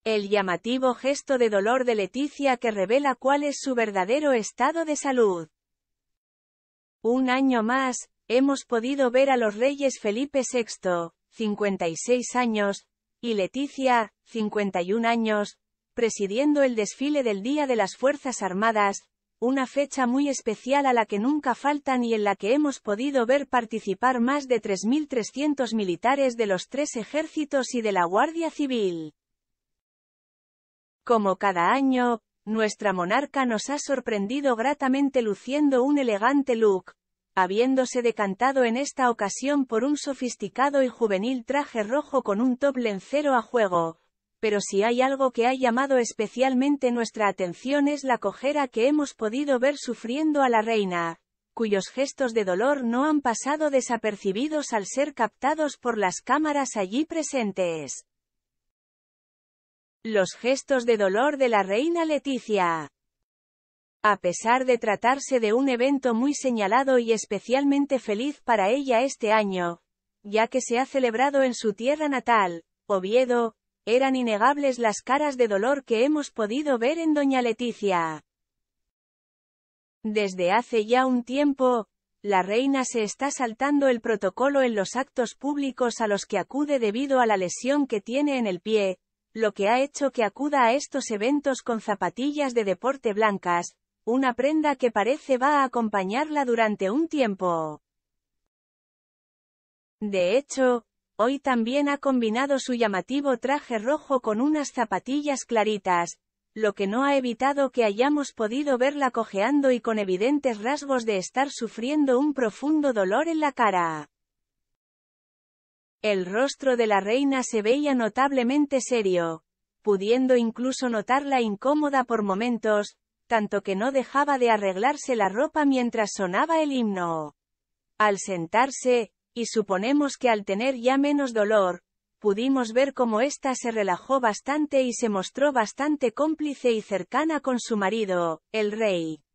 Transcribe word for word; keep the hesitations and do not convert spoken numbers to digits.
El llamativo gesto de dolor de Leticia que revela cuál es su verdadero estado de salud. Un año más, hemos podido ver a los reyes Felipe sexto, cincuenta y seis años, y Leticia, cincuenta y un años, presidiendo el desfile del Día de las Fuerzas Armadas, una fecha muy especial a la que nunca faltan y en la que hemos podido ver participar más de tres mil trescientos militares de los tres ejércitos y de la Guardia Civil. Como cada año, nuestra monarca nos ha sorprendido gratamente luciendo un elegante look, habiéndose decantado en esta ocasión por un sofisticado y juvenil traje rojo con un top lencero a juego. Pero si hay algo que ha llamado especialmente nuestra atención es la cojera que hemos podido ver sufriendo a la reina, cuyos gestos de dolor no han pasado desapercibidos al ser captados por las cámaras allí presentes. Los gestos de dolor de la reina Leticia. A pesar de tratarse de un evento muy señalado y especialmente feliz para ella este año, ya que se ha celebrado en su tierra natal, Oviedo, eran innegables las caras de dolor que hemos podido ver en doña Leticia. Desde hace ya un tiempo, la reina se está saltando el protocolo en los actos públicos a los que acude debido a la lesión que tiene en el pie, lo que ha hecho que acuda a estos eventos con zapatillas de deporte blancas, una prenda que parece va a acompañarla durante un tiempo. De hecho, hoy también ha combinado su llamativo traje rojo con unas zapatillas claritas, lo que no ha evitado que hayamos podido verla cojeando y con evidentes rasgos de estar sufriendo un profundo dolor en la cara. El rostro de la reina se veía notablemente serio, pudiendo incluso notarla incómoda por momentos, tanto que no dejaba de arreglarse la ropa mientras sonaba el himno. Al sentarse, y suponemos que al tener ya menos dolor, pudimos ver cómo ésta se relajó bastante y se mostró bastante cómplice y cercana con su marido, el rey.